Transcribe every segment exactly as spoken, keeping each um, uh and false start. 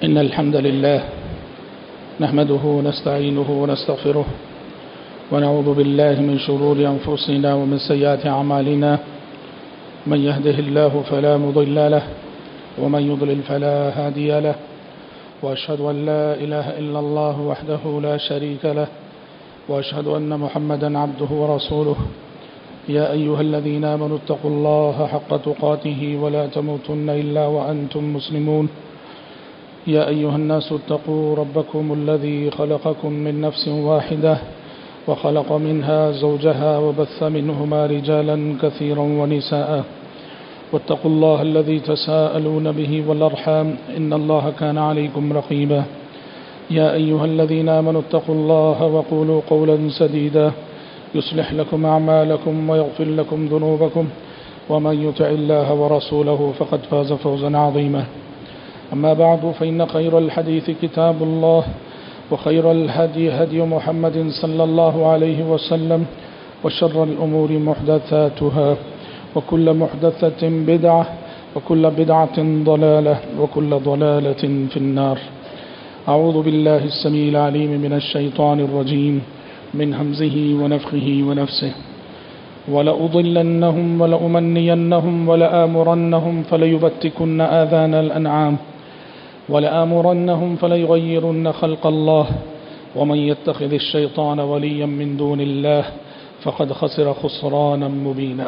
إن الحمد لله نحمده ونستعينه ونستغفره ونعوذ بالله من شرور أنفسنا ومن سيئات أعمالنا من يهده الله فلا مضل له ومن يضلل فلا هادي له وأشهد أن لا إله إلا الله وحده لا شريك له وأشهد أن محمدا عبده ورسوله يا أيها الذين آمنوا اتقوا الله حق تقاته ولا تموتن إلا وأنتم مسلمون يا أيها الناس اتقوا ربكم الذي خلقكم من نفس واحدة وخلق منها زوجها وبث منهما رجالا كثيرا ونساء واتقوا الله الذي تساءلون به والأرحام إن الله كان عليكم رقيبا يا أيها الذين آمنوا اتقوا الله وقولوا قولا سديدا يصلح لكم أعمالكم ويغفر لكم ذنوبكم ومن يطع الله ورسوله فقد فاز فوزا عظيما أما بعد فإن خير الحديث كتاب الله وخير الهدي هدي محمد صلى الله عليه وسلم وشر الأمور محدثاتها وكل محدثة بدعة وكل بدعة ضلالة وكل ضلالة في النار. أعوذ بالله السميع العليم من الشيطان الرجيم من همزه ونفخه ونفسه ولأضلنهم ولأمنينهم ولآمرنهم فليبتكن آذان الأنعام ولآمرنهم فليغيرن خلق الله ومن يتخذ الشيطان وليا من دون الله فقد خسر خسرانا مبینا.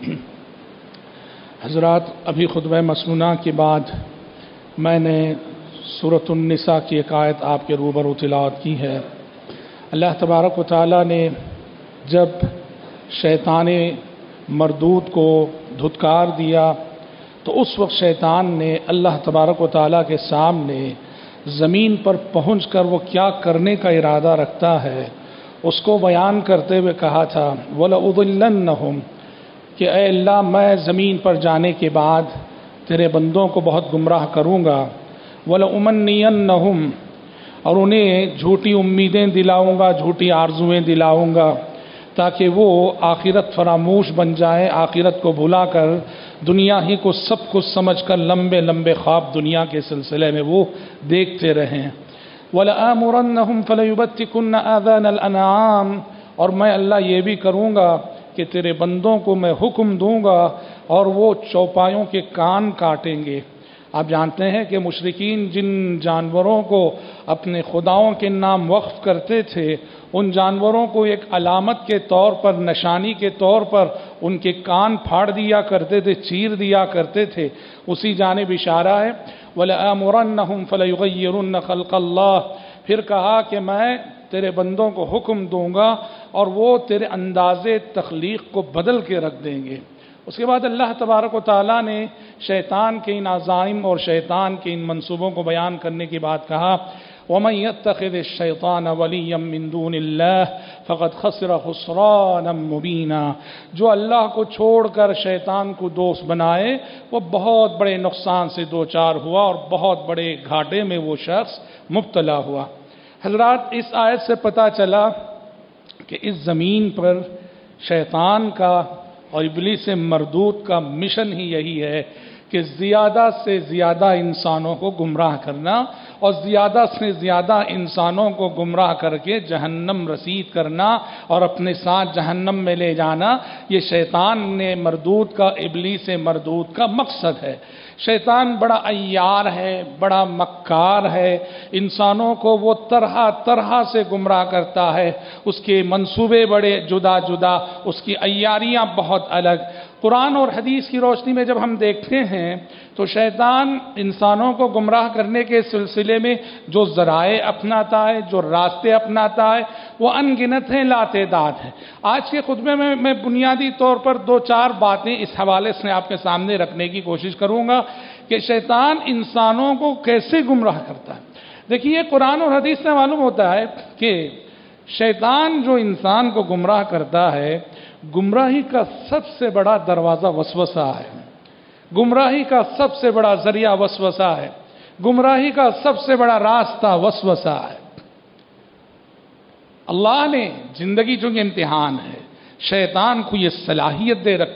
حضرات، ابھی خطبہ مسنونہ کے بعد میں نے سورۃ النساء کی ایک آیت آپ کے روبرو تلاوت کی ہے. اللہ تبارک و تعالیٰ نے جب شیطان مردود کو دھتکار دیا تو اس وقت شیطان نے اللہ تبارک و تعالیٰ کے سامنے زمین پر پہنچ کر وہ کیا کرنے کا ارادہ رکھتا ہے اس کو بیان کرتے ہوئے کہا تھا وَلَأُضِلَّنَّهُمْ کہ اے اللہ میں زمین پر جانے کے بعد تیرے بندوں کو بہت گمراہ کروں گا. وَلَأُمَنِّيَنَّهُمْ اور انہیں جھوٹی امیدیں دلاؤں گا، جھوٹی آرزویں دلاؤں گا تاکہ وہ آخرت فراموش بن جائے، آخرت کو بھلا کر دنیا ہی کو سب کچھ سمجھ کر لمبے لمبے خواب دنیا کے سلسلے میں وہ دیکھتے رہیں. وَلَآمُرَنَّهُمْ فَلَيُبَتِّكُنَّ آذَانَ الْأَنْعَامِ اور میں اللہ یہ بھی کروں گا کہ تیرے بندوں کو میں حکم دوں گا اور وہ چوپایوں کے کان کاٹیں گے. آپ جانتے ہیں کہ مشرکین جن جانوروں کو اپنے خداؤں کے نام وقف کرتے تھے ان جانوروں کو ایک علامت کے طور پر، نشانی کے طور پر ان کے کان پھاڑ دیا کرتے تھے، چیر دیا کرتے تھے. اسی جانب اشارہ ہے وَلَآمُرَنَّهُمْ فَلَيُغَيِّرُنَّ خَلْقَ اللَّهِ پھر کہا کہ میں تیرے بندوں کو حکم دوں گا اور وہ تیرے انداز تخلیق کو بدل کے رکھ دیں گے. اس کے بعد اللہ تبارک و تعالیٰ نے شیطان کے ان عزائم اور شیطان کے ان منصوبوں کو بیان کرنے کے بعد کہا وَمَن يَتَّخِذِ الشَّيْطَانَ وَلِيًّا مِّن دُونِ اللَّهِ فَقَدْ خَسِرَ خُسْرَانًا مُبِينًا جو اللہ کو چھوڑ کر شیطان کو دوست بنائے وہ بہت بڑے نقصان سے دوچار ہوا اور بہت بڑے گھاٹے میں وہ شخص مبتلا ہوا. حضرات، اس آیت سے پتہ چلا کہ اس زمین پر شیطان کا اور ابلیس مردود کا مشن ہی یہی ہے کہ زیادہ سے زیادہ انسانوں کو گمراہ کرنا اور زیادہ سے زیادہ انسانوں کو گمراہ کر کے جہنم رسید کرنا اور اپنے ساتھ جہنم میں لے جانا. یہ شیطان نے مردود کا، ابلیس مردود کا مقصد ہے. شیطان بڑا عیار ہے، بڑا مکار ہے، انسانوں کو وہ طرح طرح سے گمراہ کرتا ہے. اس کے منصوبے بڑے جدا جدا، اس کی عیاریاں بہت الگ. قرآن اور حدیث کی روشنی میں جب ہم دیکھتے ہیں تو شیطان انسانوں کو گمراہ کرنے کے سلسلے میں جو ذرائع اپناتا ہے، جو راستے اپناتا ہے وہ ان گنت ہیں، لا تعداد ہیں. آج کے خطبے میں میں بنیادی طور پر دو چار باتیں اس حوالے سے آپ کے سامنے رکھنے کی کوشش کروں گا کہ شیطان انسانوں کو کیسے گمراہ کرتا ہے. دیکھیے، قرآن اور حدیث سے معلوم ہوتا ہے کہ شیطان جو انسان کو گمراہ کرتا ہے، گمراہی کا سب سے بڑا دروازہ وسوسہ ہے، گمراہی کا سب سے بڑا ذریعہ وسوسہ ہے، گمراہی کا سب سے بڑا راستہ وسوسہ ہے. اللہ نے زندگی چونکہ امتحان ہے، شیطان کو یہ صلاحیت دے رکھی ہے،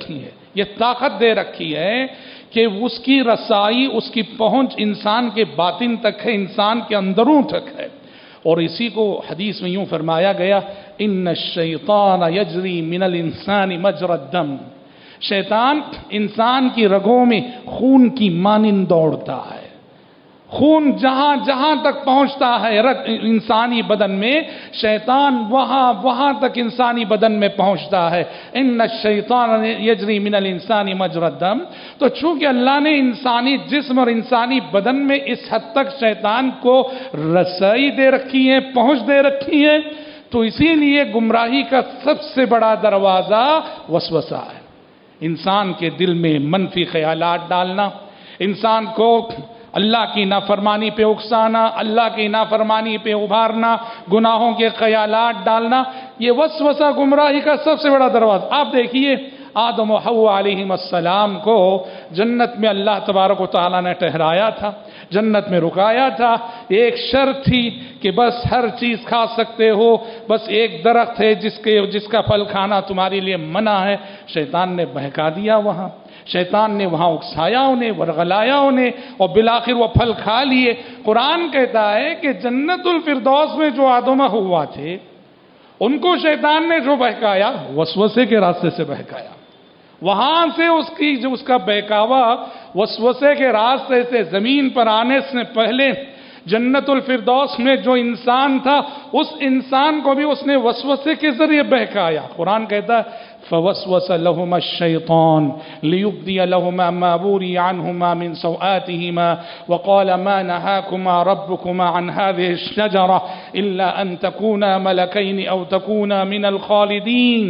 یہ طاقت دے رکھی ہے کہ اس کی رسائی، اس کی پہنچ انسان کے باطن تک ہے، انسان کے اندروں تک ہے۔ اور اسی کو حدیث میں یوں فرمایا گیا، ان الشیطان یجری من الانسان مجرى الدم، شیطان انسان کی رگوں میں خون کی مانند دوڑتا ہے۔ خون جہاں جہاں تک پہنچتا ہے رگ انسانی بدن میں، شیطان وہاں وہاں تک انسانی بدن میں پہنچتا ہے۔ ان الشیطان یجری من الانسان مجرى الدم، تو چونکہ اللہ نے انسانی جسم اور انسانی بدن میں اس حد تک شیطان کو رسائی دے رکھی ہے، پہنچ دے رکھی ہے، تو اسی لیے گمراہی کا سب سے بڑا دروازہ وسوسہ ہے۔ انسان کے دل میں منفی خیالات ڈالنا، انسان کو اللہ کی نافرمانی پہ اکسانا، اللہ کی نافرمانی پہ ابھارنا، گناہوں کے خیالات ڈالنا، یہ وسوسہ گمراہی کا سب سے بڑا دروازہ۔ آپ دیکھیے آدم و حوا علیہم السلام کو جنت میں اللہ تبارک و تعالیٰ نے ٹھہرایا تھا، جنت میں رکایا تھا، ایک شرط تھی کہ بس ہر چیز کھا سکتے ہو، بس ایک درخت ہے جس کے جس کا پھل کھانا تمہارے لیے منع ہے۔ شیطان نے بہکا دیا، وہاں شیطان نے وہاں اکسایا انہیں، ورغلایا انہیں، اور بالآخر وہ پھل کھا لیے۔ قرآن کہتا ہے کہ جنت الفردوس میں جو آدم و حوا تھے ان کو شیطان نے جو بہکایا، وسوسے کے راستے سے بہکایا۔ وہاں سے اس کی جو اس کا بہکاوا وسوسے کے راستے سے زمین پر آنے سے پہلے جنت الفردوس میں جو انسان تھا، اس انسان کو بھی اس نے وسوسے کے ذریعے بہکایا۔ قرآن کہتا ہے فَوَسْوَسَ لَهُمَا الشَّيْطَانُ لِيُبْدِيَ لَهُمَا مَا بُورِيَ عَنْهُمَا مِنْ سَوْآتِهِمَا وَقَالَ مَا نَهَاكُمَا رَبُّكُمَا عَنْ هَذِهِ الشَّجَرَةِ إِلَّا أَن تَكُونَا مَلَكَيْنِ أَوْ تَكُونَا مِنَ الْخَالِدِينَ۔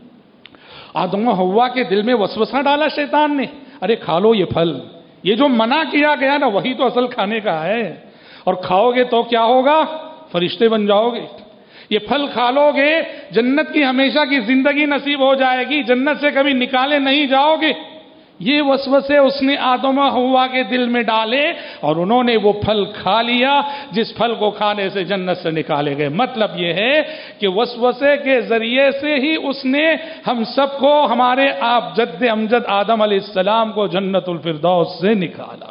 آدم و حوا کے دل میں وسوسہ ڈالا شیطان نے، ارے کھا لو یہ پھل، یہ جو منع کیا گیا نا وہی تو اصل کھانے کا ہے، اور کھاؤ گے تو کیا ہوگا؟ فرشتے بن جاؤ گے۔ یہ پھل کھا لو گے جنت کی ہمیشہ کی زندگی نصیب ہو جائے گی، جنت سے کبھی نکالے نہیں جاؤ گے۔ یہ وسوسے اس نے آدم و حوا کے دل میں ڈالے اور انہوں نے وہ پھل کھا لیا جس پھل کو کھانے سے جنت سے نکالے گئے۔ مطلب یہ ہے کہ وسوسے کے ذریعے سے ہی اس نے ہم سب کو، ہمارے آپ جد امجد آدم علیہ السلام کو جنت الفردوس سے نکالا۔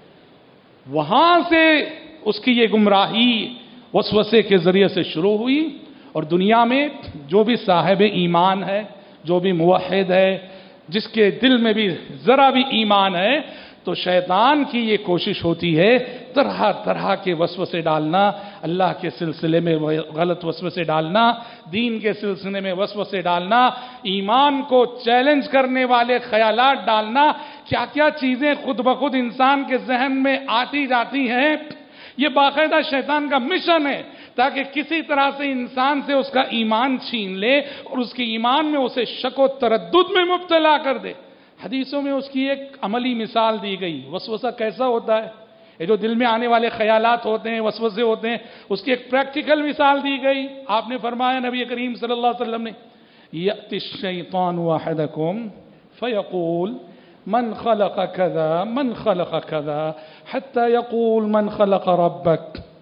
وہاں سے اس کی یہ گمراہی وسوسے کے ذریعے سے شروع ہوئی، اور دنیا میں جو بھی صاحب ایمان ہے، جو بھی موحد ہے، جس کے دل میں بھی ذرا بھی ایمان ہے، تو شیطان کی یہ کوشش ہوتی ہے طرح طرح کے وسوسے ڈالنا، اللہ کے سلسلے میں غلط وسوسے ڈالنا، دین کے سلسلے میں وسوسے ڈالنا، ایمان کو چیلنج کرنے والے خیالات ڈالنا، کیا کیا چیزیں خود بخود انسان کے ذہن میں آتی جاتی ہیں۔ یہ باقاعدہ شیطان کا مشن ہے تاکہ کسی طرح سے انسان سے اس کا ایمان چھین لے اور اس کے ایمان میں اسے شک و تردد میں مبتلا کر دے۔ حدیثوں میں اس کی ایک عملی مثال دی گئی، وسوسہ کیسا ہوتا ہے، یہ جو دل میں آنے والے خیالات ہوتے ہیں، وسوسے ہوتے ہیں، اس کی ایک پریکٹیکل مثال دی گئی۔ آپ نے فرمایا، نبی کریم صلی اللہ علیہ وسلم نے، یأتی الشیطان احدکم فیقول من خلق کذا من خلق کذا حتی یقول من خلق ربک۔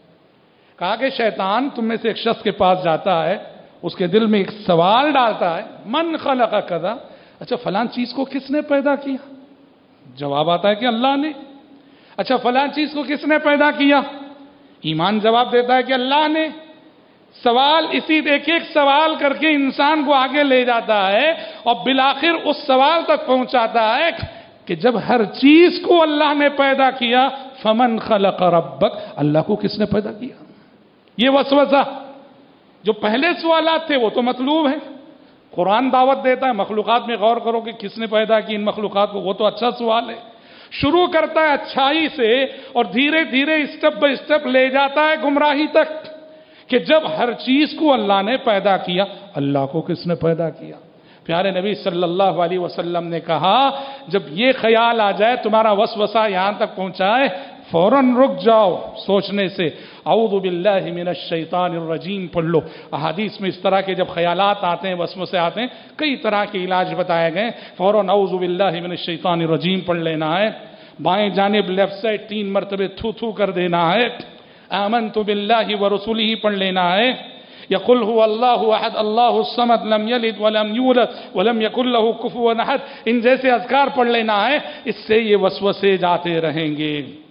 کہا کہ شیطان تم میں سے ایک شخص کے پاس جاتا ہے، اس کے دل میں ایک سوال ڈالتا ہے، من خلق کذا، اچھا فلان چیز کو کس نے پیدا کیا؟ جواب آتا ہے کہ اللہ نے۔ اچھا فلان چیز کو کس نے پیدا کیا؟ ایمان جواب دیتا ہے کہ اللہ نے۔ سوال اسی ایک ایک سوال کر کے انسان کو آگے لے جاتا ہے اور بالآخر اس سوال تک پہنچاتا ہے کہ جب ہر چیز کو اللہ نے پیدا کیا، فمن خلق ربک، اللہ کو کس نے پیدا کیا؟ یہ وسوسہ، جو پہلے سوالات تھے وہ تو مطلوب ہیں، قرآن دعوت دیتا ہے مخلوقات میں غور کرو کہ کس نے پیدا کی ان مخلوقات کو، وہ تو اچھا سوال ہے، شروع کرتا ہے اچھائی سے اور دھیرے دھیرے اسٹیپ بائی اسٹیپ لے جاتا ہے گمراہی تک، کہ جب ہر چیز کو اللہ نے پیدا کیا، اللہ کو کس نے پیدا کیا؟ پیارے نبی صلی اللہ علیہ وسلم نے کہا، جب یہ خیال آ جائے تمہارا وسوسہ یہاں تک پہنچائے، فوراً رک جاؤ سوچنے سے، اعوذ باللہ من الشیطان الرجیم پڑھ لو۔ احادیث میں اس طرح کے جب خیالات آتے ہیں، وسوسے آتے ہیں، کئی طرح کے علاج بتائے گئے، فوراً اعوذ باللہ من الشیطان الرجیم پڑھ لینا ہے، بائیں جانب لیفٹ سائڈ تین مرتبے تھو تھو کر دینا ہے، آمنت باللہ ورسولہ پڑھ لینا ہے، یا قل هو اللہ احد اللہ الصمد لم یلد ولم یولد ولم یکن لہ کفوا احد، ان جیسے اذکار پڑھ لینا ہے، اس سے یہ وسوسے جاتے رہیں گے۔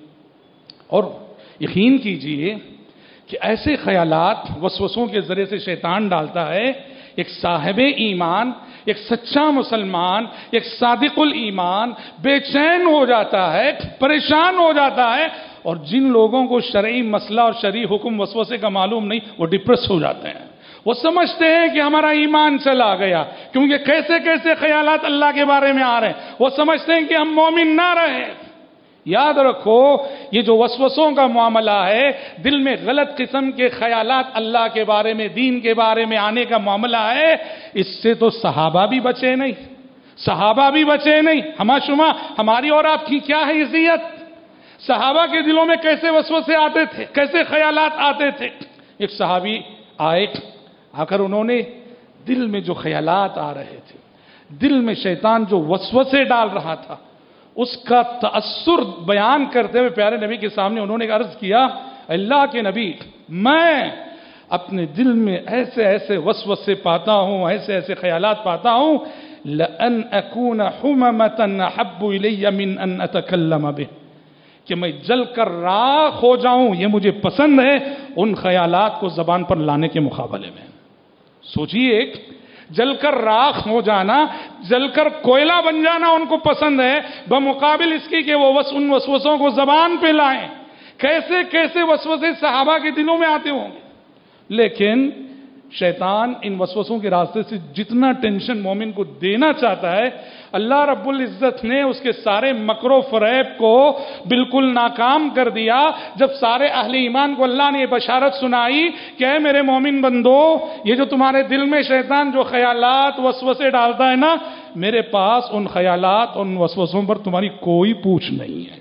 اور یقین کیجئے کہ ایسے خیالات وسوسوں کے ذریعے سے شیطان ڈالتا ہے، ایک صاحب ایمان، ایک سچا مسلمان، ایک صادق الایمان بے چین ہو جاتا ہے، پریشان ہو جاتا ہے، اور جن لوگوں کو شرعی مسئلہ اور شرعی حکم وسوسے کا معلوم نہیں، وہ ڈپریس ہو جاتے ہیں۔ وہ سمجھتے ہیں کہ ہمارا ایمان چلا گیا، کیونکہ کیسے کیسے خیالات اللہ کے بارے میں آ رہے ہیں، وہ سمجھتے ہیں کہ ہم مومن نہ رہے۔ یاد رکھو، یہ جو وسوسوں کا معاملہ ہے، دل میں غلط قسم کے خیالات اللہ کے بارے میں، دین کے بارے میں آنے کا معاملہ ہے، اس سے تو صحابہ بھی بچے نہیں، صحابہ بھی بچے نہیں۔ ہما شما ہماری اور آپ کی کیا حیثیت؟ صحابہ کے دلوں میں کیسے وسوسے آتے تھے، کیسے خیالات آتے تھے۔ ایک صحابی آئے، آ کر انہوں نے دل میں جو خیالات آ رہے تھے، دل میں شیطان جو وسوسے ڈال رہا تھا، اس کا تأثر بیان کرتے ہوئے پیارے نبی کے سامنے انہوں نے عرض کیا، اللہ کے نبی، میں اپنے دل میں ایسے ایسے وسوسے پاتا ہوں، ایسے ایسے خیالات پاتا ہوں، لَأَنْ أَكُونَ حُمَمَةً أَحَبُّ إِلَيَّ مِنْ أَنْ أَتَكَلَّمَ بِهِ، کہ میں جل کر راخ ہو جاؤں، یہ مجھے پسند ہے ان خیالات کو زبان پر لانے کے مقابلے میں۔ سوچئے، جل کر راخ ہو جانا، جل کر کوئلہ بن جانا ان کو پسند ہے، بمقابل اس کی کہ وہ ان وسوسوں کو زبان پہ لائیں۔ کیسے کیسے وسوسے صحابہ کے دلوں میں آتے ہوں گے، لیکن شیطان ان وسوسوں کے راستے سے جتنا ٹینشن مومن کو دینا چاہتا ہے، اللہ رب العزت نے اس کے سارے مکر و فریب کو بالکل ناکام کر دیا جب سارے اہل ایمان کو اللہ نے یہ بشارت سنائی کہ اے میرے مومن بندو، یہ جو تمہارے دل میں شیطان جو خیالات وسوسے ڈالتا ہے نا، میرے پاس ان خیالات ان وسوسوں پر تمہاری کوئی پوچھ نہیں ہے،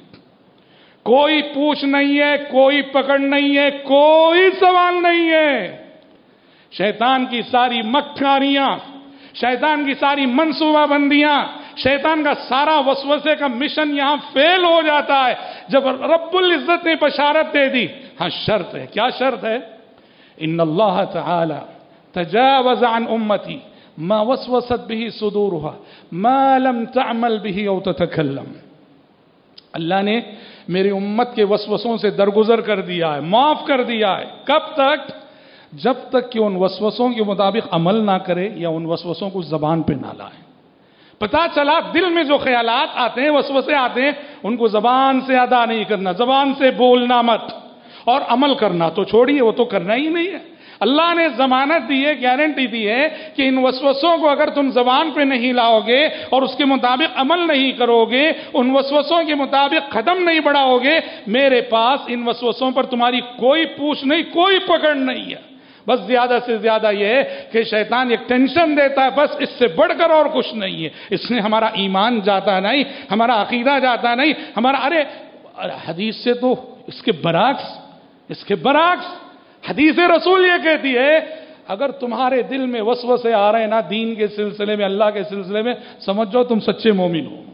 کوئی پوچھ نہیں ہے، کوئی پکڑ نہیں ہے، کوئی سوال نہیں ہے۔ شیطان کی ساری مکاریاں، شیطان کی ساری منصوبہ بندیاں، شیطان کا سارا وسوسے کا مشن یہاں فیل ہو جاتا ہے جب رب العزت نے بشارت دے دی۔ ہاں شرط ہے، کیا شرط ہے؟ ان اللہ تعالی تجاوز عن امتی ما وسوست به صدورها ما لم تعمل به او تتکلم، اللہ نے میری امت کے وسوسوں سے درگزر کر دیا ہے، معاف کر دیا ہے۔ کب تک؟ جب تک کہ ان وسوسوں کے مطابق عمل نہ کرے یا ان وسوسوں کو زبان پہ نہ لائے۔ پتا چلا دل میں جو خیالات آتے ہیں، وسوسے آتے ہیں، ان کو زبان سے ادا نہیں کرنا، زبان سے بولنا مت، اور عمل کرنا تو چھوڑیے، وہ تو کرنا ہی نہیں ہے۔ اللہ نے ضمانت دی ہے، گارنٹی دی ہے کہ ان وسوسوں کو اگر تم زبان پہ نہیں لاؤ گے اور اس کے مطابق عمل نہیں کرو گے، ان وسوسوں کے مطابق قدم نہیں بڑھاؤ گے، میرے پاس ان وسوسوں پر تمہاری کوئی پوچھ نہیں، کوئی پکڑ نہیں ہے۔ بس زیادہ سے زیادہ یہ ہے کہ شیطان ایک ٹینشن دیتا ہے، بس اس سے بڑھ کر اور کچھ نہیں ہے۔ اس نے ہمارا ایمان جاتا نہیں، ہمارا عقیدہ جاتا نہیں، ہمارا ارے حدیث سے تو اس کے برعکس، اس کے برعکس حدیث رسول یہ کہتی ہے، اگر تمہارے دل میں وسوسے آ رہے ہیں نا دین کے سلسلے میں، اللہ کے سلسلے میں، سمجھ جاؤ تم سچے مومن ہو،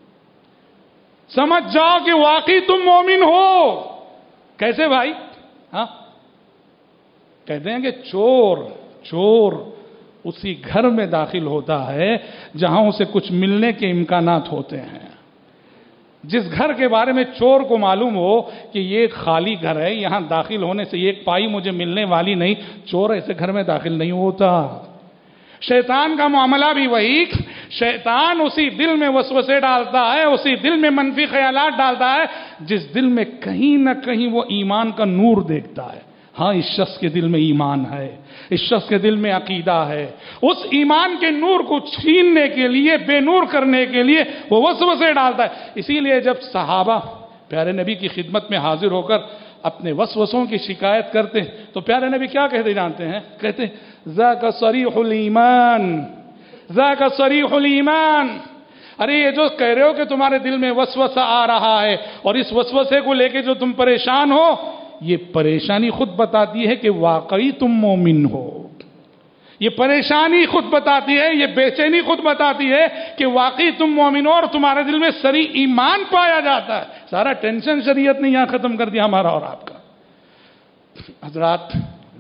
سمجھ جاؤ کہ واقعی تم مومن ہو۔ کیسے بھائی؟ ہاں کہتے ہیں کہ چور چور اسی گھر میں داخل ہوتا ہے جہاں اسے کچھ ملنے کے امکانات ہوتے ہیں۔ جس گھر کے بارے میں چور کو معلوم ہو کہ یہ خالی گھر ہے، یہاں داخل ہونے سے ایک پائی مجھے ملنے والی نہیں، چور ایسے گھر میں داخل نہیں ہوتا۔ شیطان کا معاملہ بھی وہی، شیطان اسی دل میں وسوسے ڈالتا ہے، اسی دل میں منفی خیالات ڈالتا ہے جس دل میں کہیں نہ کہیں وہ ایمان کا نور دیکھتا ہے۔ ہاں اس شخص کے دل میں ایمان ہے، اس شخص کے دل میں عقیدہ ہے، اس ایمان کے نور کو چھیننے کے لیے، بے نور کرنے کے لیے وہ وسوسے ڈالتا ہے۔ اسی لیے جب صحابہ پیارے نبی کی خدمت میں حاضر ہو کر اپنے وسوسوں کی شکایت کرتے ہیں تو پیارے نبی کیا کہتے جانتے ہیں؟ کہتے ہیں ذاک صریح الایمان، ذاک صریح الایمان، ارے یہ جو کہہ رہے ہو کہ تمہارے دل میں وسوسہ آ رہا ہے اور اس وسوسے کو لے کے جو تم پریشان ہو، یہ پریشانی خود بتاتی ہے کہ واقعی تم مومن ہو۔ یہ پریشانی خود بتاتی ہے، یہ بے چینی خود بتاتی ہے کہ واقعی تم مومن ہو اور تمہارے دل میں صریح ایمان پایا جاتا ہے۔ سارا ٹینشن شریعت نے یہاں ختم کر دیا ہمارا اور آپ کا۔ حضرات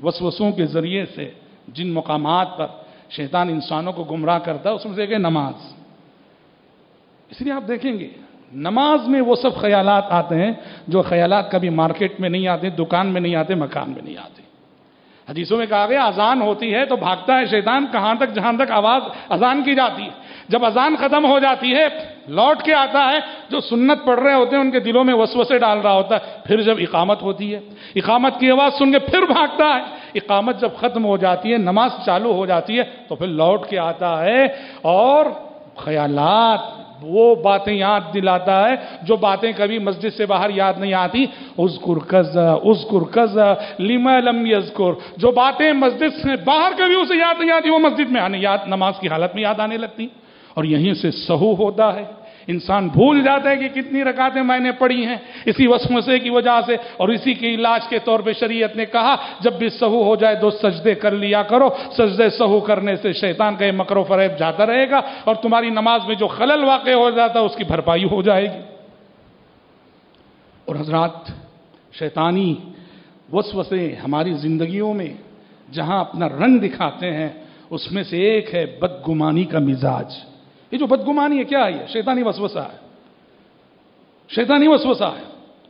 وسوسوں کے ذریعے سے جن مقامات پر شیطان انسانوں کو گمراہ کرتا ہے اس میں سے ایک ہے نماز. اس لیے آپ دیکھیں گے نماز میں وہ سب خیالات آتے ہیں جو خیالات کبھی مارکیٹ میں نہیں آتے، دکان میں نہیں آتے، مکان میں نہیں آتے. حدیثوں میں کہا گیا اذان ہوتی ہے تو بھاگتا ہے شیطان کہاں تک جہاں تک آواز اذان کی جاتی ہے. جب اذان ختم ہو جاتی ہے لوٹ کے آتا ہے، جو سنت پڑھ رہے ہوتے ہیں ان کے دلوں میں وسوسے ڈال رہا ہوتا ہے. پھر جب اقامت ہوتی ہے اقامت کی آواز سن کے پھر بھاگتا ہے. اقامت جب ختم ہو جاتی ہے نماز چالو ہو جاتی ہے تو پھر لوٹ کے آتا ہے اور خیالات وہ باتیں یاد دلاتا ہے جو باتیں کبھی مسجد سے باہر یاد نہیں آتی. اذکر کذا اذکر کذا لما لم یذکر، جو باتیں مسجد سے باہر کبھی اسے یاد نہیں آتی وہ مسجد میں آنے یاد نماز کی حالت میں یاد آنے لگتی. اور یہیں سے سہو ہوتا ہے، انسان بھول جاتا ہے کہ کتنی رکعتیں میں نے پڑھی ہیں اسی وسوسے کی وجہ سے. اور اسی کے علاج کے طور پہ شریعت نے کہا جب بھی سہو ہو جائے دو سجدے کر لیا کرو. سجدے سہو کرنے سے شیطان کا یہ مکر و فریب جاتا رہے گا اور تمہاری نماز میں جو خلل واقع ہو جاتا ہے اس کی بھرپائی ہو جائے گی. اور حضرات شیطانی وسوسے ہماری زندگیوں میں جہاں اپنا رنگ دکھاتے ہیں اس میں سے ایک ہے بدگمانی کا مزاج. یہ جو بدگمانی ہے کیا ہے؟ شیطانی وسوسہ ہے، شیطانی وسوسہ ہے.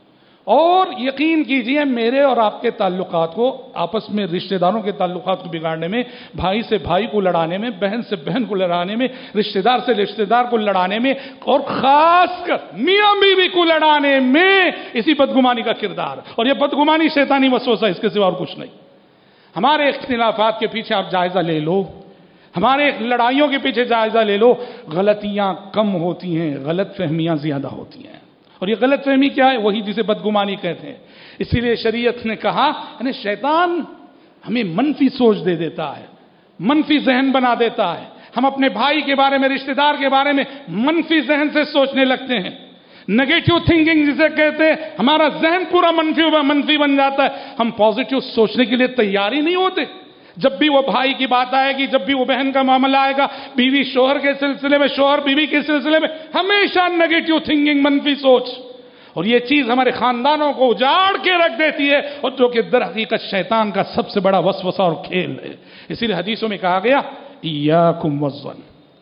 اور یقین کیجئے میرے اور آپ کے تعلقات کو آپس میں رشتہ داروں کے تعلقات کو بگاڑنے میں، بھائی سے بھائی کو لڑانے میں، بہن سے بہن کو لڑانے میں، رشتہ دار سے رشتہ دار کو لڑانے میں، اور خاص کر میاں بیوی کو لڑانے میں اسی بدگمانی کا کردار. اور یہ بدگمانی شیطانی وسوسہ، اس کے سوا اور کچھ نہیں. ہمارے اختلافات کے پیچھے آپ جائزہ لے لو، ہمارے لڑائیوں کے پیچھے جائزہ لے لو، غلطیاں کم ہوتی ہیں، غلط فہمیاں زیادہ ہوتی ہیں. اور یہ غلط فہمی کیا ہے؟ وہی جسے بدگمانی کہتے ہیں. اسی لیے شریعت نے کہا یعنی شیطان ہمیں منفی سوچ دے دیتا ہے، منفی ذہن بنا دیتا ہے. ہم اپنے بھائی کے بارے میں، رشتہ دار کے بارے میں منفی ذہن سے سوچنے لگتے ہیں. نیگیٹو تھنکنگ جسے کہتے ہیں، ہمارا ذہن پورا منفی منفی بن جاتا ہے. ہم پازیٹو سوچنے کے لیے تیار ہی نہیں ہوتے. جب بھی وہ بھائی کی بات آئے گی، جب بھی وہ بہن کا معاملہ آئے گا، بیوی شوہر کے سلسلے میں، شوہر بیوی کے سلسلے میں، ہمیشہ نیگیٹو تھنکنگ، منفی سوچ. اور یہ چیز ہمارے خاندانوں کو اجاڑ کے رکھ دیتی ہے، اور جو کہ در حقیقت شیطان کا سب سے بڑا وسوسہ اور کھیل ہے. اسی لیے حدیثوں میں کہا گیا ایاکم والظن،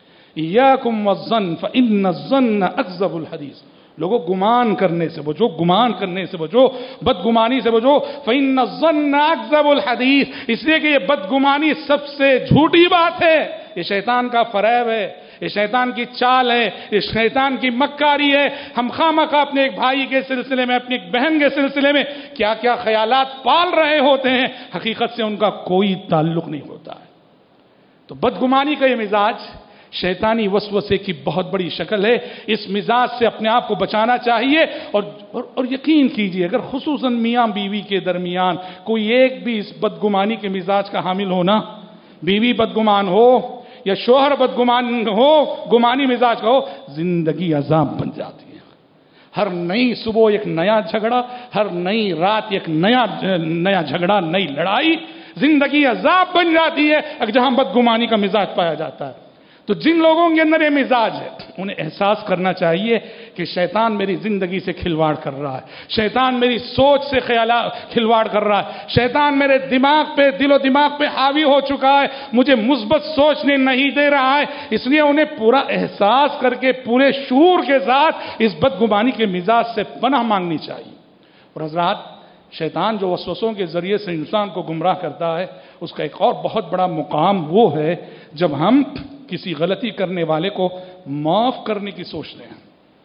ایاکم والظن فإن الظن اکذب الحدیث. لوگوں گمان کرنے سے بچو، گمان کرنے سے بچو، بدگمانی سے بچو. فإن الظن اکذب الحدیث، اس لیے کہ یہ بدگمانی سب سے جھوٹی بات ہے. یہ شیطان کا فریب ہے، یہ شیطان کی چال ہے، یہ شیطان کی مکاری ہے. ہم خواہ اپنے ایک بھائی کے سلسلے میں، اپنی ایک بہن کے سلسلے میں کیا کیا خیالات پال رہے ہوتے ہیں، حقیقت سے ان کا کوئی تعلق نہیں ہوتا ہے. تو بدگمانی کا یہ مزاج شیطانی وسوسے کی بہت بڑی شکل ہے. اس مزاج سے اپنے آپ کو بچانا چاہیے. اور اور, اور یقین کیجئے اگر خصوصاً میاں بیوی کے درمیان کوئی ایک بھی اس بدگمانی کے مزاج کا حامل ہونا، بیوی بدگمان ہو یا شوہر بدگمان ہو، گمانی مزاج کا ہو، زندگی عذاب بن جاتی ہے. ہر نئی صبح ایک نیا جھگڑا، ہر نئی رات ایک نیا نیا جھگڑا، نئی لڑائی، زندگی عذاب بن جاتی ہے اگر جہاں بدگمانی کا مزاج پایا جاتا ہے. تو جن لوگوں کے اندر یہ مزاج ہے انہیں احساس کرنا چاہیے کہ شیطان میری زندگی سے کھلواڑ کر رہا ہے، شیطان میری سوچ سے خیالات کھلواڑ کر رہا ہے، شیطان میرے دماغ پہ، دل و دماغ پہ حاوی ہو چکا ہے، مجھے مثبت سوچنے نہیں دے رہا ہے. اس لیے انہیں پورا احساس کر کے پورے شعور کے ساتھ اس بدگمانی کے مزاج سے پناہ مانگنی چاہیے. اور حضرات شیطان جو وسوسوں کے ذریعے سے انسان کو گمراہ کرتا ہے اس کا ایک اور بہت بڑا مقام وہ ہے جب ہم کسی غلطی کرنے والے کو معاف کرنے کی سوچتے ہیں.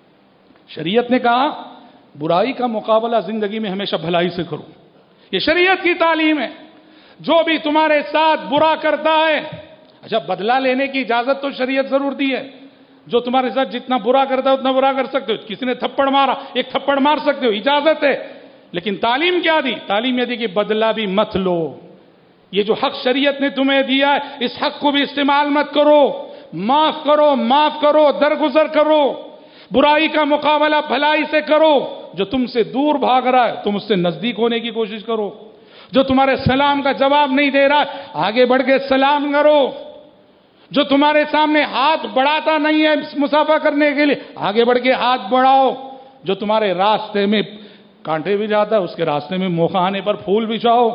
شریعت نے کہا برائی کا مقابلہ زندگی میں ہمیشہ بھلائی سے کرو. یہ شریعت کی تعلیم ہے. جو بھی تمہارے ساتھ برا کرتا ہے، اچھا بدلہ لینے کی اجازت تو شریعت ضرور دی ہے. جو تمہارے ساتھ جتنا برا کرتا ہے اتنا برا کر سکتے ہو. کسی نے تھپڑ مارا، ایک تھپڑ مار سکتے ہو، اجازت ہے. لیکن تعلیم کیا دی؟ تعلیم یہ دی کہ بدلہ بھی مت لو. یہ جو حق شریعت نے تمہیں دیا ہے اس حق کو بھی استعمال مت کرو. معاف کرو، معاف کرو، درگزر کرو. برائی کا مقابلہ بھلائی سے کرو. جو تم سے دور بھاگ رہا ہے تم اس سے نزدیک ہونے کی کوشش کرو. جو تمہارے سلام کا جواب نہیں دے رہا آگے بڑھ کے سلام کرو. جو تمہارے سامنے ہاتھ بڑھاتا نہیں ہے مصافحہ کرنے کے لیے آگے بڑھ کے ہاتھ بڑھاؤ. جو تمہارے راستے میں کانٹے بھی جاتا ہے اس کے راستے میں موقع آنے پر پھول بچھاؤ.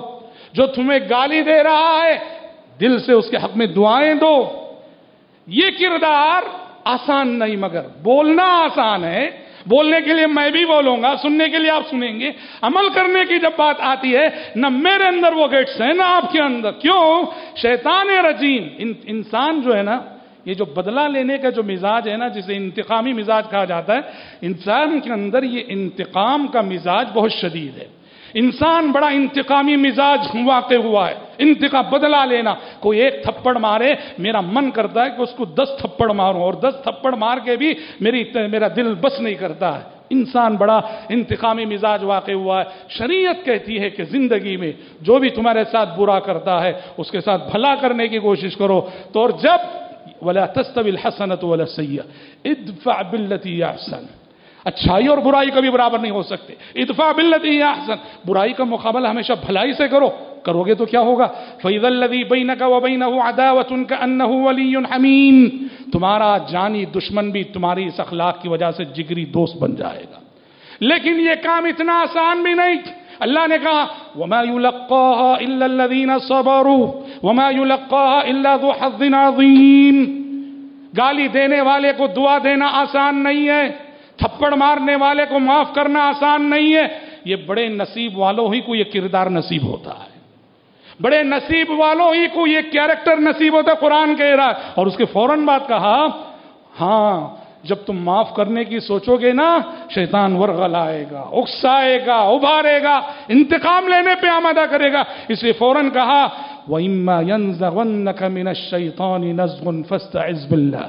جو تمہیں گالی دے رہا ہے دل سے اس کے حق میں دعائیں دو. یہ کردار آسان نہیں، مگر بولنا آسان ہے. بولنے کے لیے میں بھی بولوں گا، سننے کے لیے آپ سنیں گے. عمل کرنے کی جب بات آتی ہے نہ میرے اندر وہ گیٹس ہیں نہ آپ کے اندر. کیوں؟ شیطان رجیم انسان جو ہے نا، یہ جو بدلہ لینے کا جو مزاج ہے نا، جسے انتقامی مزاج کہا جاتا ہے، انسان کے اندر یہ انتقام کا مزاج بہت شدید ہے. انسان بڑا انتقامی مزاج واقع ہوا ہے. انتقام، بدلہ لینا. کوئی ایک تھپڑ مارے میرا من کرتا ہے کہ اس کو دس تھپڑ ماروں، اور دس تھپڑ مار کے بھی میری میرا دل بس نہیں کرتا ہے. انسان بڑا انتقامی مزاج واقع ہوا ہے. شریعت کہتی ہے کہ زندگی میں جو بھی تمہارے ساتھ برا کرتا ہے اس کے ساتھ بھلا کرنے کی کوشش کرو. تو اور جب وَلَا تَسْتَوِي الْحَسَنَةُ وَلَا السَّيِّئَةُ ادْفَعْ بِالَّتِي هِيَ أَحْسَنُ. اچھائی اور برائی کبھی برابر نہیں ہو سکتے. ادفع باللتی ہی احسن، برائی کا مقابلہ ہمیشہ بھلائی سے کرو. کرو گے تو کیا ہوگا؟ فَإِذَا الَّذِي بَيْنَكَ وَبَيْنَهُ عَدَاوَةٌ كَأَنَّهُ وَلِيٌّ حَمِيمٌ. تمہارا جانی دشمن بھی تمہاری اس اخلاق کی وجہ سے جگری دوست بن جائے گا. لیکن یہ کام اتنا آسان بھی نہیں. اللہ نے کہا وَمَا يُلَقَّاهَا إِلَّا الَّذِينَ صَبَرُوا وَمَا يُلَقَّاهَا إِلَّا ذُو حَظٍّ عَظِيمٍ. گالی دینے والے کو دعا دینا آسان نہیں ہے. تھپڑ مارنے والے کو معاف کرنا آسان نہیں ہے. یہ بڑے نصیب والوں ہی کو یہ کردار نصیب ہوتا ہے. بڑے نصیب والوں ہی کو یہ کیریکٹر نصیب ہوتا ہے. قرآن کہہ رہا ہے اور اس کے فوراً بعد کہا ہاں جب تم معاف کرنے کی سوچو گے نا، شیطان ورغل آئے گا، اکسائے گا، ابھارے گا، انتقام لینے پہ آمادہ کرے گا. اس لیے فوراً کہا وَإِمَّا يَنزَغَنَّكَ مِنَ الشَّيْطَانِ نَزْغٌ فَاسْتَعِذْ بِاللَّهِ.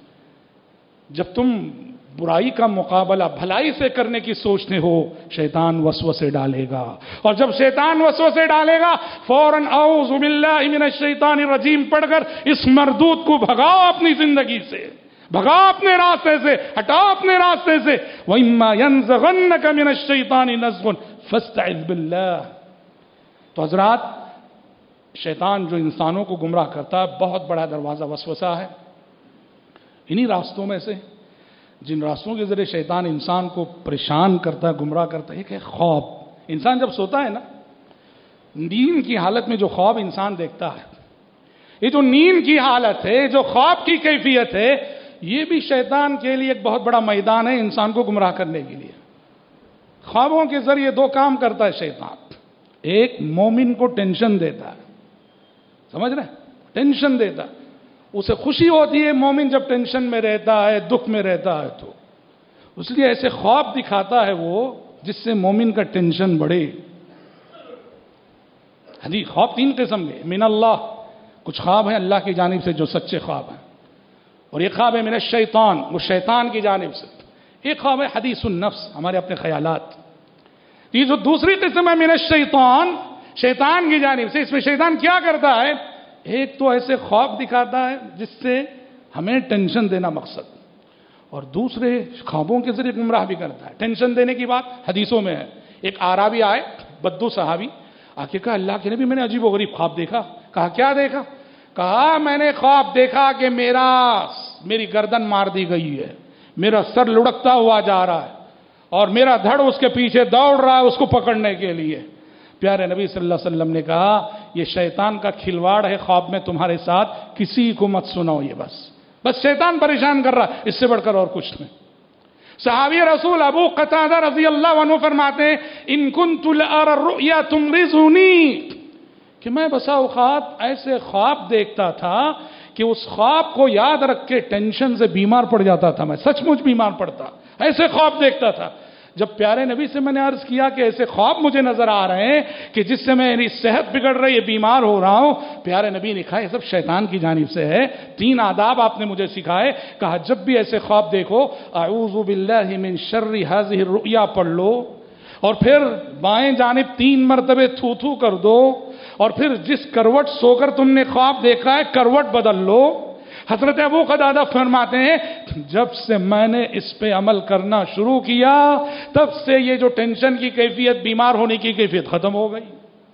جب تم برائی کا مقابلہ بھلائی سے کرنے کی سوچتے ہو شیطان وسوسے ڈالے گا. اور جب شیطان وسوسے ڈالے گا فوراً اعوذ باللہ من الشیطان الرجیم پڑھ کر اس مردود کو بھگاؤ اپنی زندگی سے، بھگاؤ اپنے راستے سے، ہٹاؤ اپنے راستے سے. وَإِمَّا يَنزَغَنَّكَ مِنَ الشَّيْطَانِ نَزْغٌ فَاسْتَعِذْ بِاللَّهِ. تو حضرات، شیطان جو انسانوں کو گمراہ کرتا ہے بہت بڑا دروازہ وسوسہ ہے. انہی راستوں میں سے جن راستوں کے ذریعے شیطان انسان کو پریشان کرتا ہے، گمراہ کرتا ہے، ایک ہے خواب. انسان جب سوتا ہے نا، نیند کی حالت میں جو خواب انسان دیکھتا ہے، یہ جو نیند کی حالت ہے، جو خواب کی کیفیت ہے، یہ بھی شیطان کے لیے ایک بہت بڑا میدان ہے انسان کو گمراہ کرنے کے لیے. خوابوں کے ذریعے دو کام کرتا ہے شیطان. ایک مومن کو ٹینشن دیتا ہے، سمجھ رہے ہیں؟ ٹینشن دیتا ہے. اسے خوشی ہوتی ہے مومن جب ٹینشن میں رہتا ہے، دکھ میں رہتا ہے، تو اس لیے ایسے خواب دکھاتا ہے وہ جس سے مومن کا ٹینشن بڑھے. ہاں خواب تین قسم کے من اللہ، کچھ خواب ہیں اللہ کی جانب سے جو سچے خواب ہیں، اور ایک خواب ہے من الشیطان، وہ شیطان کی جانب سے. ایک خواب ہے حدیث النفس، ہمارے اپنے خیالات. یہ جو دوسری قسم ہے من الشیطان، شیطان کی جانب سے، اس میں شیطان کیا کرتا ہے؟ ایک تو ایسے خواب دکھاتا ہے جس سے ہمیں ٹینشن دینا مقصد، اور دوسرے خوابوں کے ذریعے گمراہ بھی کرتا ہے. ٹینشن دینے کی بات حدیثوں میں ہے. ایک اعرابی آئے، بدو صحابی، آ کے کہا اللہ کے نبی میں نے عجیب و غریب خواب دیکھا. کہا کیا دیکھا؟ کہا میں نے خواب دیکھا کہ میرا میری گردن مار دی گئی ہے، میرا سر لڑکتا ہوا جا رہا ہے، اور میرا دھڑ اس کے پیچھے دوڑ رہا ہے اس کو پکڑنے کے لیے. پیارے نبی صلی اللہ علیہ وسلم نے کہا یہ شیطان کا کھلواڑ ہے خواب میں تمہارے ساتھ، کسی کو مت سناؤ، یہ بس بس شیطان پریشان کر رہا ہے، اس سے بڑھ کر اور کچھ نہیں. صحابی رسول ابو قتادہ رضی اللہ عنہ فرماتے ہیں ان کنت لأرى الرؤيا تمرضنی، کہ میں بسا اوقات ایسے خواب دیکھتا تھا کہ اس خواب کو یاد رکھ کے ٹینشن سے بیمار پڑ جاتا تھا. میں سچ مچ بیمار پڑتا، ایسے خواب دیکھتا تھا. جب پیارے نبی سے میں نے عرض کیا کہ ایسے خواب مجھے نظر آ رہے ہیں کہ جس سے میری صحت بگڑ رہی ہے، بیمار ہو رہا ہوں، پیارے نبی نے کہا یہ سب شیطان کی جانب سے ہے. تین آداب آپ نے مجھے سکھائے. کہا جب بھی ایسے خواب دیکھو اعوذ باللہ من شر هذه الرؤيا پڑھ لو، اور پھر بائیں جانب تین مرتبے تھو تھو کر دو، اور پھر جس کروٹ سو کر تم نے خواب دیکھا ہے کروٹ بدل لو. حضرت ابو قتادہ فرماتے ہیں جب سے میں نے اس پہ عمل کرنا شروع کیا تب سے یہ جو ٹینشن کی کیفیت، بیمار ہونے کی کیفیت ختم ہو گئی.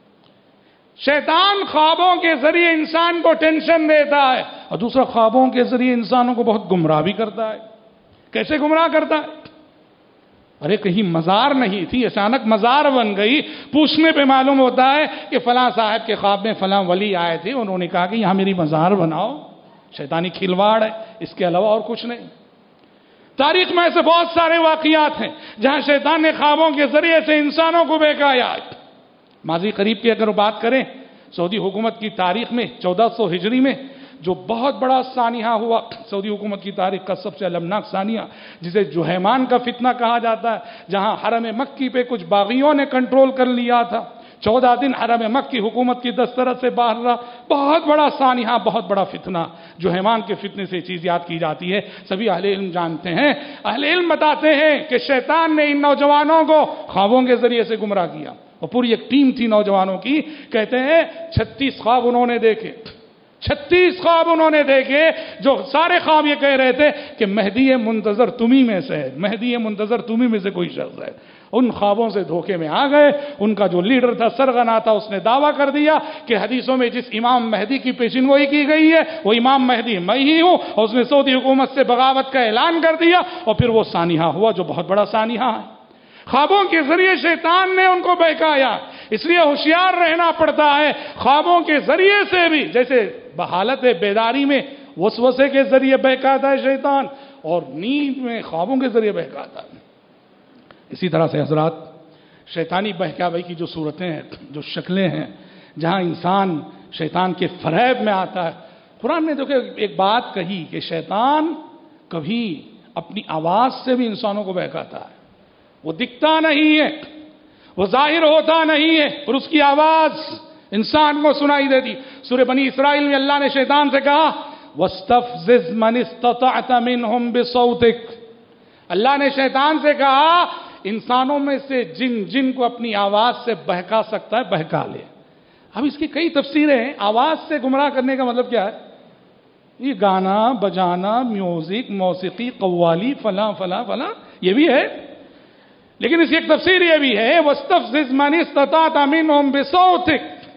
شیطان خوابوں کے ذریعے انسان کو ٹینشن دیتا ہے، اور دوسرا خوابوں کے ذریعے انسانوں کو بہت گمراہ بھی کرتا ہے. کیسے گمراہ کرتا ہے؟ ارے کہیں مزار نہیں تھی، اچانک مزار بن گئی. پوچھنے پہ معلوم ہوتا ہے کہ فلاں صاحب کے خواب میں فلاں ولی آئے تھے، انہوں نے کہا کہ یہاں میری مزار بناؤ. شیطانی کھلواڑ ہے، اس کے علاوہ اور کچھ نہیں. تاریخ میں ایسے بہت سارے واقعات ہیں جہاں شیطان نے خوابوں کے ذریعے سے انسانوں کو بہکایا. ماضی قریب کی اگر بات کریں، سعودی حکومت کی تاریخ میں چودہ سو ہجری میں جو بہت بڑا سانحہ ہوا، سعودی حکومت کی تاریخ کا سب سے المناک سانحہ، جسے جہیمان کا فتنہ کہا جاتا ہے، جہاں حرم مکی پہ کچھ باغیوں نے کنٹرول کر لیا تھا. چودہ دن حرم مکی حکومت کی دسترس سے باہر رہا. بہت بڑا سانحہ، بہت بڑا فتنہ. جہیمان کے فتنے سے چیز یاد کی جاتی ہے، سبھی اہل علم جانتے ہیں. اہل علم بتاتے ہیں کہ شیطان نے ان نوجوانوں کو خوابوں کے ذریعے سے گمراہ کیا، اور پوری ایک ٹیم تھی نوجوانوں کی. کہتے ہیں چھتیس خواب انہوں نے دیکھے، چھتیس خواب انہوں نے دیکھے، جو سارے خواب یہ کہہ رہے تھے کہ مہدی منتظر تمہیں میں سے ہے، مہدی منتظر تمہیں میں سے کوئی شخص ہے. ان خوابوں سے دھوکے میں آ گئے. ان کا جو لیڈر تھا، سرغنا تھا، اس نے دعویٰ کر دیا کہ حدیثوں میں جس امام مہدی کی پیشین گوئی کی گئی ہے وہ امام مہدی میں ہی ہوں، اور اس نے سعودی حکومت سے بغاوت کا اعلان کر دیا. اور پھر وہ سانحہ ہوا جو بہت بڑا سانحہ ہے. خوابوں کے ذریعے شیطان نے ان کو بہکایا. اس لیے ہوشیار رہنا پڑتا ہے. خوابوں کے ذریعے سے بھی، جیسے بحالت بیداری میں وسوسے کے ذریعے بہکاتا ہے شیطان، اور نیند میں خوابوں کے ذریعے بہکاتا ہے. اسی طرح سے حضرات، شیطانی بہکاوی کی جو صورتیں ہیں، جو شکلیں ہیں، جہاں انسان شیطان کے فریب میں آتا ہے. قرآن نے دیکھو ایک بات کہی کہ شیطان کبھی اپنی آواز سے بھی انسانوں کو بہکاتا ہے. وہ دکھتا نہیں ہے، وہ ظاہر ہوتا نہیں ہے، اور اس کی آواز انسان کو سنائی دیتی. سورہ بنی اسرائیل میں اللہ نے شیطان سے کہا وَاسْتَفْزِزْ مَنِ اسْتَطَعْتَ مِنْهُمْ بِصَوْتِكَ. اللہ نے شیطان سے کہا انسانوں میں سے جن جن کو اپنی آواز سے بہکا سکتا ہے بہکا لے. اب اس کی کئی تفسیریں ہیں. آواز سے گمراہ کرنے کا مطلب کیا ہے؟ یہ گانا بجانا، میوزک، موسیقی، قوالی، فلاں فلاں فلاں، یہ بھی ہے. لیکن اس کی ایک تفسیر یہ بھی ہے وَاسْتَفْزِزْ مَنِ اسْتَطَعْتَ مِنْهُمْ بِصَوْتِكَ.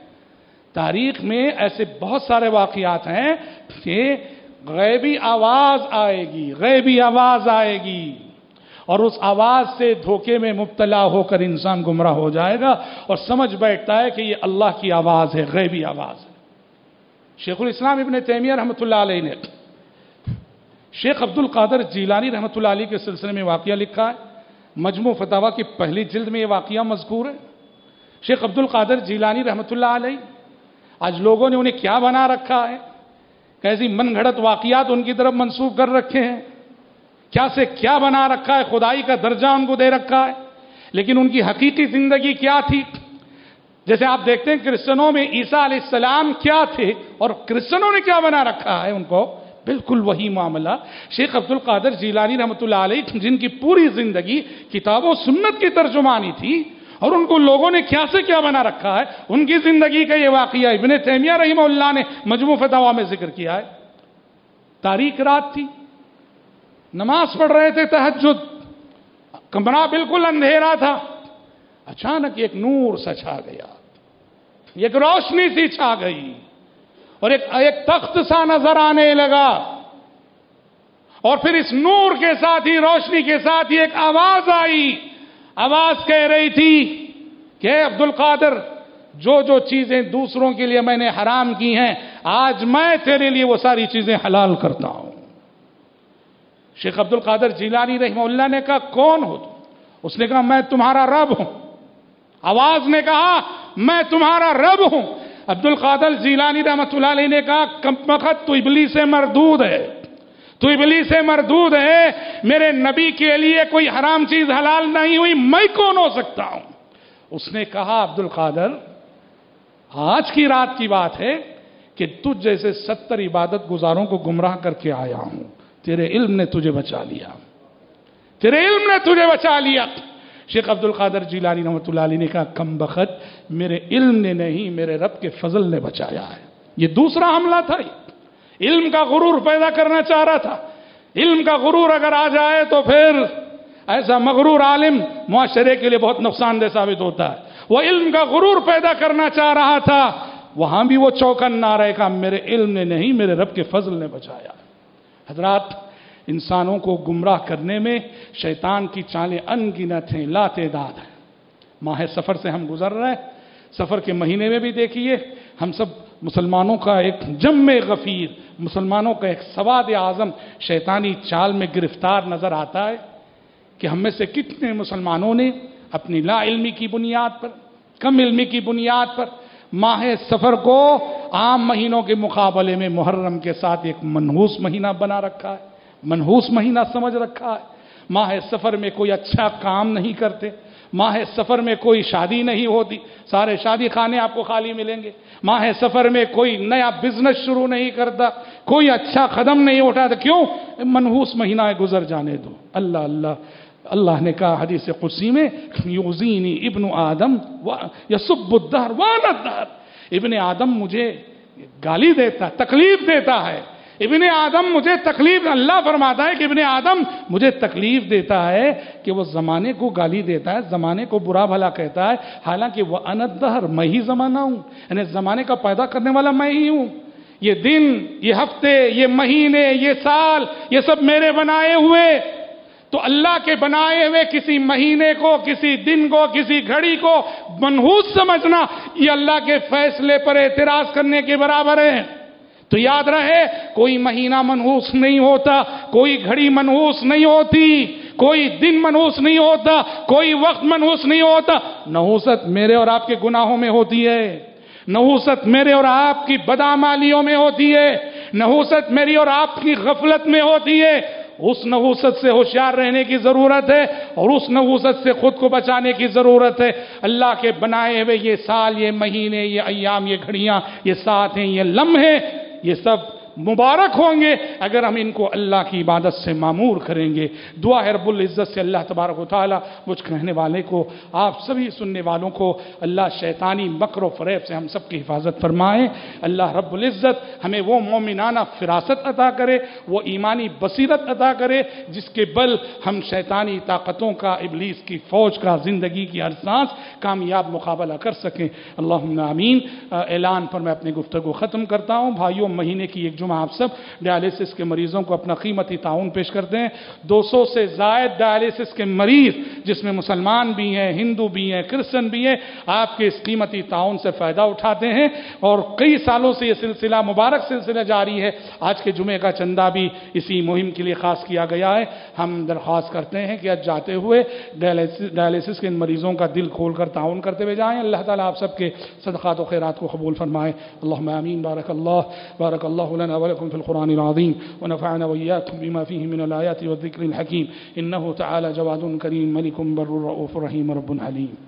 تاریخ میں ایسے بہت سارے واقعات ہیں کہ غیبی آواز آئے گی، غیبی آواز آئے گی، اور اس آواز سے دھوکے میں مبتلا ہو کر انسان گمراہ ہو جائے گا اور سمجھ بیٹھتا ہے کہ یہ اللہ کی آواز ہے، غیبی آواز ہے. شیخ الاسلام ابن تیمیہ رحمۃ اللہ علیہ نے شیخ عبد القادر جیلانی رحمۃ اللہ علیہ کے سلسلے میں واقعہ لکھا ہے. مجموع فتاویٰ کی پہلی جلد میں یہ واقعہ مذکور ہے. شیخ عبد القادر جیلانی رحمۃ اللہ علیہ، آج لوگوں نے انہیں کیا بنا رکھا ہے، کیسی من گھڑت واقعات ان کی طرف منسوب کر رکھے ہیں، کیا سے کیا بنا رکھا ہے، خدائی کا درجہ ان کو دے رکھا ہے. لیکن ان کی حقیقی زندگی کیا تھی؟ جیسے آپ دیکھتے ہیں کرسچنوں میں عیسیٰ علیہ السلام کیا تھے اور کرسچنوں نے کیا بنا رکھا ہے ان کو، بالکل وہی معاملہ. شیخ عبد القادر جیلانی رحمۃ اللہ علیہ جن کی پوری زندگی کتاب و سنت کی ترجمانی تھی، اور ان کو لوگوں نے کیا سے کیا بنا رکھا ہے، ان کی زندگی کا یہ واقعہ ابن تیمیہ رحمہ اللہ نے مجموع فتاویٰ میں ذکر کیا ہے. تاریک رات تھی، نماز پڑھ رہے تھے تہجد، کمرہ بالکل اندھیرا تھا. اچانک ایک نور سا چھا گیا، ایک روشنی سی چھا گئی، اور ایک ایک تخت سا نظر آنے لگا. اور پھر اس نور کے ساتھ ہی، روشنی کے ساتھ ہی ایک آواز آئی. آواز کہہ رہی تھی کہ اے عبد القادر، جو جو چیزیں دوسروں کے لیے میں نے حرام کی ہیں، آج میں تیرے لیے وہ ساری چیزیں حلال کرتا ہوں. شیخ عبد القادر جیلانی رحمہ اللہ نے کہا کون ہو تم؟ اس نے کہا میں تمہارا رب ہوں. آواز نے کہا میں تمہارا رب ہوں. عبد القادر جیلانی رحمۃ اللہ علیہ نے کہا کم وقت تو ابلیس سے مردود ہے، تو ابلیس سے مردود ہے. میرے نبی کے لیے کوئی حرام چیز حلال نہیں ہوئی، میں کون ہو سکتا ہوں؟ اس نے کہا عبد القادر، آج کی رات کی بات ہے کہ تجھ جیسے ستر عبادت گزاروں کو گمراہ کر کے آیا ہوں. تیرے علم نے تجھے بچا لیا، تیرے علم نے تجھے بچا لیا. شیخ عبد القادر جیلانی رحمۃ اللہ علیہ نے کہا کم بخت، میرے علم نے نہیں، میرے رب کے فضل نے بچایا ہے. یہ دوسرا حملہ تھا. علم کا غرور پیدا کرنا چاہ رہا تھا. علم کا غرور اگر آ جائے تو پھر ایسا مغرور عالم معاشرے کے لیے بہت نقصان دہ ثابت ہوتا ہے. وہ علم کا غرور پیدا کرنا چاہ رہا تھا، وہاں بھی وہ چوکن نہ رہے گا، میرے علم نے نہیں، میرے رب کے فضل نے بچایا. حضرات، انسانوں کو گمراہ کرنے میں شیطان کی چالیں ان گنت ہیں، لا تعداد ہیں۔ ماہ سفر سے ہم گزر رہے ہیں، سفر کے مہینے میں بھی دیکھیے ہم سب مسلمانوں کا ایک جم غفیر، مسلمانوں کا ایک سواد اعظم شیطانی چال میں گرفتار نظر آتا ہے کہ ہم میں سے کتنے مسلمانوں نے اپنی لا علمی کی بنیاد پر، کم علمی کی بنیاد پر ماہ سفر کو عام مہینوں کے مقابلے میں محرم کے ساتھ ایک منحوس مہینہ بنا رکھا ہے، منحوس مہینہ سمجھ رکھا ہے۔ ماہ سفر میں کوئی اچھا کام نہیں کرتے، ماہ سفر میں کوئی شادی نہیں ہوتی، سارے شادی خانے آپ کو خالی ملیں گے۔ ماہ سفر میں کوئی نیا بزنس شروع نہیں کرتا، کوئی اچھا قدم نہیں اٹھاتا، کیوں؟ منحوس مہینہ ہے، گزر جانے دو۔ اللہ اللہ اللہ نے کہا حدیث قدسی میں، یؤذینی ابن آدم یسب الدہر وانا الدہر، ابن آدم مجھے گالی دیتا، تکلیف دیتا ہے، ابن آدم مجھے تکلیف، اللہ فرماتا ہے کہ ابن آدم مجھے تکلیف دیتا ہے کہ وہ زمانے کو گالی دیتا ہے، زمانے کو برا بھلا کہتا ہے، حالانکہ وہ انا الدہر، میں ہی زمانہ ہوں، یعنی زمانے کا پیدا کرنے والا میں ہی ہوں۔ یہ دن، یہ ہفتے، یہ مہینے، یہ سال، یہ سب میرے بنائے ہوئے۔ تو اللہ کے بنائے ہوئے کسی مہینے کو، کسی دن کو، کسی گھڑی کو منحوس سمجھنا، یہ اللہ کے فیصلے پر اعتراض کرنے کے برابر ہے۔ تو یاد رہے، کوئی مہینہ منحوس نہیں ہوتا، کوئی گھڑی منحوس نہیں ہوتی، کوئی دن منحوس نہیں ہوتا، کوئی وقت منحوس نہیں ہوتا۔ نحوست میرے اور آپ کے گناہوں میں ہوتی ہے، نحوست میرے اور آپ کی بدعمالیوں میں ہوتی ہے، نحوست میری اور آپ کی غفلت میں ہوتی ہے۔ اس نحوست سے ہوشیار رہنے کی ضرورت ہے اور اس نحوست سے خود کو بچانے کی ضرورت ہے۔ اللہ کے بنائے ہوئے یہ سال، یہ مہینے، یہ ایام، یہ گھڑیاں، یہ ساتھ ہیں، یہ لمحے، یہ سب مبارک ہوں گے اگر ہم ان کو اللہ کی عبادت سے معمور کریں گے۔ دعا ہے رب العزت سے اللہ تبارک و تعالی مجھ کہنے والے کو، آپ سبھی سننے والوں کو اللہ شیطانی مکر و فریب سے ہم سب کی حفاظت فرمائے۔ اللہ رب العزت ہمیں وہ مومنانہ فراست عطا کرے، وہ ایمانی بصیرت عطا کرے جس کے بل ہم شیطانی طاقتوں کا، ابلیس کی فوج کا زندگی کی ہر سانس کامیاب مقابلہ کر سکیں۔ اللہم آمین۔ اعلان پر میں اپنی گفتگو ختم کرتا ہوں۔ بھائیوں، مہینے کی ایک آپ سب ڈائلیسس کے مریضوں کو اپنا قیمتی تعاون پیش کرتے ہیں۔ دو سو سے زائد ڈائلیسس کے مریض جس میں مسلمان بھی ہیں، ہندو بھی ہیں، کرسچن بھی ہیں، آپ کے اس قیمتی تعاون سے فائدہ اٹھاتے ہیں اور کئی سالوں سے یہ سلسلہ، مبارک سلسلہ جاری ہے۔ آج کے جمعے کا چندہ بھی اسی مہم کے لیے خاص کیا گیا ہے۔ ہم درخواست کرتے ہیں کہ آج جاتے ہوئے ڈائلیسس کے ان مریضوں کا دل کھول کر تعاون کرتے ہوئے جائیں۔ اللہ تعالیٰ آپ سب کے صدقات و خیرات کو قبول فرمائے۔ اللہم آمین۔ بارک اللہ بارک اللہ لنا ولكم في القرآن العظيم ونفعنا وإياكم بما فيه من الآيات والذكر الحكيم إنه تعالى جواد كريم ملك بر رؤوف رحيم رب حليم۔